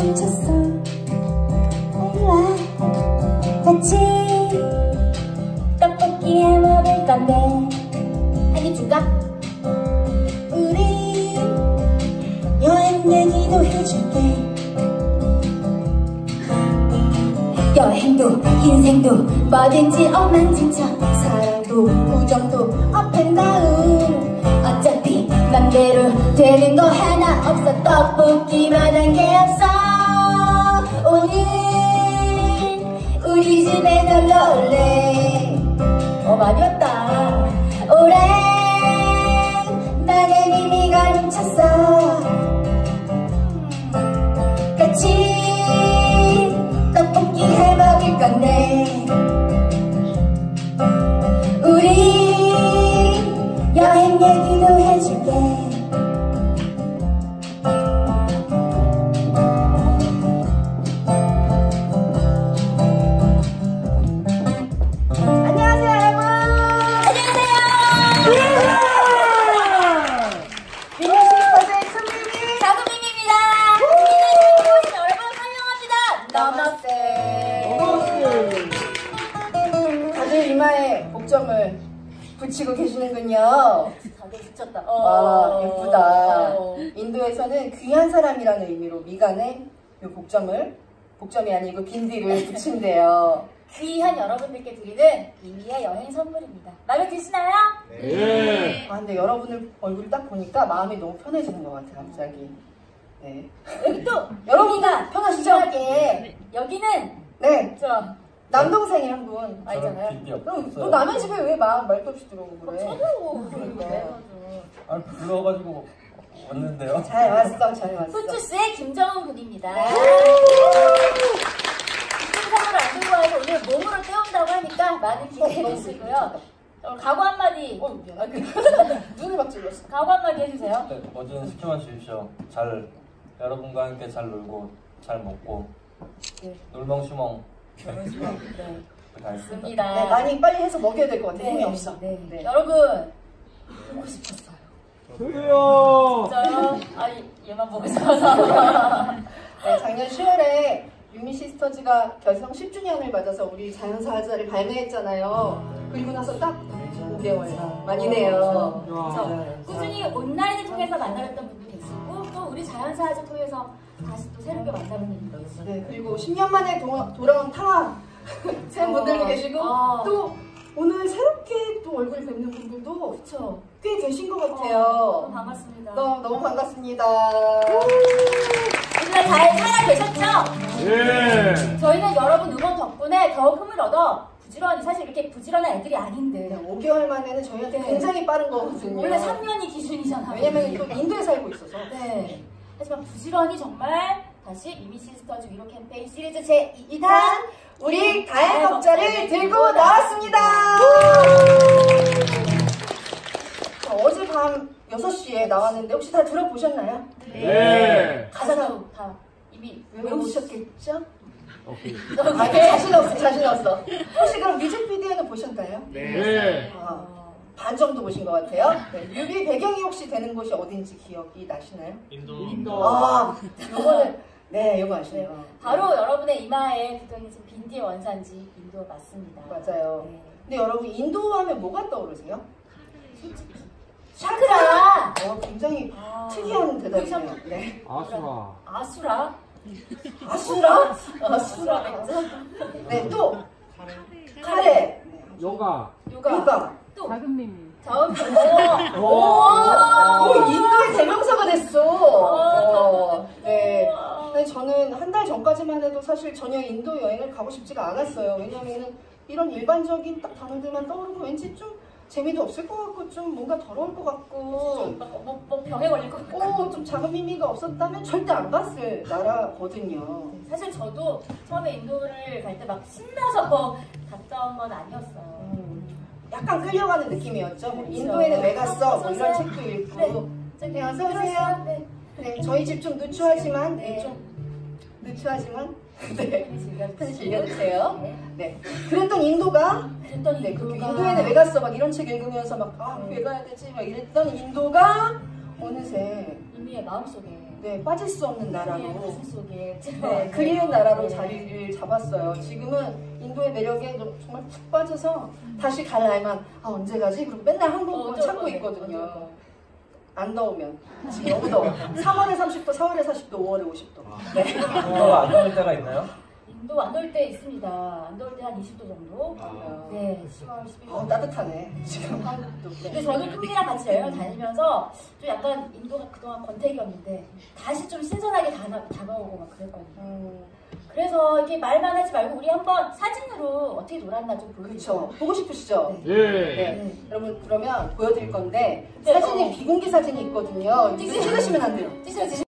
훔쳤어. 일로와 같이 떡볶이 해 먹을 건데 한입 줄까? 우리 여행 얘기도 해줄게. 여행도 인생도 뭐든지 엉망진창, 사랑도 우정도 업앤다운, 어차피 맘대로 되는 거 하나 없어. 떡볶이만 한 게 없어. 오늘 우리 집에 놀러 올래. 많이 왔다. 오랜 나의 미미가 훔쳤어. 같이 떡볶이 해 먹을 건데 우리 여행 얘기도 해줄게. 안녕하세요 여러분. 안녕하세요. 미니시스터즈의 큰미미 작은미미입니다. 미니를 보신 여러분 환영합니다. 너머스. 다들 이마에 복점을 붙이고 계시는군요. 다들 붙였다. 와, 예쁘다. 인도에서는 귀한 사람이라는 의미로 미간에 이 복점이 아니고 빈디를 붙인대요. 귀한 여러분들께 드리는 미미의 여행 선물입니다. 마음에 드시나요? 네. 근데 여러분들 얼굴 딱 보니까 마음이 너무 편해지는 것 같아요, 갑자기. 네. 여기 또 여러분들 편하시죠? 편하게 여기는 네. 저 남동생이 한 분. 알잖아요. 너 남의 집에 왜 말도 없이 들어오고 그래? 저도 그러니까. 아니 불러가지고 왔는데요. 잘 왔어. 후추스의 김정은 군입니다. 기쁜 선물을 안 들고 와서 오늘 몸으로 때운다고 하니까 많은 기대해 주시고요. 각오 한마디. 눈을 막 찔렀어. 각오 한마디 해주세요. 네, 뭐든 시켜만 주십시오. 여러분과 함께 잘 놀고 잘 먹고 네. 놀멍시멍 네. 다 했습니다. 좋습니다. 네, 많이 빨리 해서 먹여야 될 것 같아. 힘이 없어. 네. 네. 여러분 보고 싶었어요. 저도요. 진짜요? 얘만 보고 싶어서. 네, 작년 10월에 유미시스터즈가 결성 10주년을 맞아서 우리 자연사자를 발매했잖아요. 그리고 나서 딱 5개월 만이네요. 그래서 꾸준히 온라인을 통해서 만나뵀던 분도 계시고 또 우리 자연사를 통해서 다시 또 새롭게 만나는 분도 있어요. 네, 그리고 10년 만에 돌아온 타 팬분들도 계시고 또 오늘 새롭게 또 얼굴 뵙는 분들도 그렇죠. 꽤 계신 것 같아요. 너무 반갑습니다. 너무 반갑습니다. 오늘 잘 살아계셨죠? 예. 저희는 여러분 응원 덕분에 더욱 힘을 얻어 부지런히, 사실 이렇게 부지런한 애들이 아닌데 네, 5개월 만에는 저희한테 네. 굉장히 빠른 거거든요. 원래 3년이 기준이잖아요. 왜냐면 또 인도에 살고 있어서. 네. 하지만 부지런히 정말 다시 미미시스터즈 위로 캠페인 시리즈 제2탄 우리 다해 먹자를 들고 나왔습니다. 어젯밤 6시에 나왔는데 혹시 다 들어보셨나요? 네. 가사도 다 이미 외우셨겠죠? 오케이. 자신 없어. 혹시 그럼 뮤직비디오는 보셨나요? 네. 반 정도 보신 것 같아요. 네. 뮤비 배경이 혹시 되는 곳이 어딘지 기억이 나시나요? 인도. 요거는 요거 아시네요. 바로 여러분의 이마에 붙어있는 지금 빈디의 원산지 인도 맞습니다. 맞아요. 네. 근데 여러분 인도 하면 뭐가 떠오르세요? 샤크라! 굉장히 특이한 대답이네요. 네. 아수라. 아수라? 아수라. 네, 또 카레. 요가. 요가. 또 작은 미미. 인도의 대명사가 됐어. 네. 근데 저는 한 달 전까지만 해도 사실 전혀 인도 여행을 가고 싶지가 않았어요. 왜냐면은 이런 일반적인 딱 단어들만 떠오르고 왠지 좀 재미도 없을 것 같고 좀 뭔가 더러울 것 같고 뭐 병에 걸릴 것 같고 좀 작은 미미가 없었다면 절대 안 갔을 나라거든요. 사실 저도 처음에 인도를 갈 때 막 신나서 갔던 건 아니었어요. 약간 끌려가는 느낌이었죠. 뭐 그렇죠. 인도에는 왜 갔어? 뭐 이런 책도 읽고. 네, 어서 오세요. 네. 네, 저희 집 좀 누추하지만 네. 네, 편히 즐겨주세요. 네, 그랬던 인도가 그랬더니 네, 그 인도에는 왜 갔어? 막 이런 책 읽으면서 막 왜 가야 되지? 막 이랬던 인도가 어느새 이미의 마음속에 네, 빠질 수 없는 우리의 나라로 가슴속에 네, 그리운 나라로 네. 자리를 잡았어요. 지금은 인도의 매력에 정말 푹 빠져서 다시 갈 날만 언제 가지? 그리고 맨날 한국만 찾고 있거든요. 안 더우면 지금 너무 더워. 3월에 30도, 4월에 40도, 5월에 50도. 네. 안 더울 때가 있나요? 인도 안 더울 때 있습니다. 안 더울 때 한 20도 정도. 네, 10월, 11월. 따뜻하네. 지금 한국도. 근데 네. 저는 토끼랑 같이 여행을 다니면서 좀 약간 인도가 그동안 권태기였는데 다시 좀 신선하게 다가오고 막 그랬거든요. 그래서 이렇게 말만 하지 말고 우리 한번 사진으로 어떻게 놀았나 좀 보여주세요. 그렇죠. 보고 싶으시죠? 예. 네. 여러분 그러면 보여드릴 건데 네, 사진이 비공개 사진이 있거든요. 찍으시면 찍으시면 안 돼요. 찍으세요.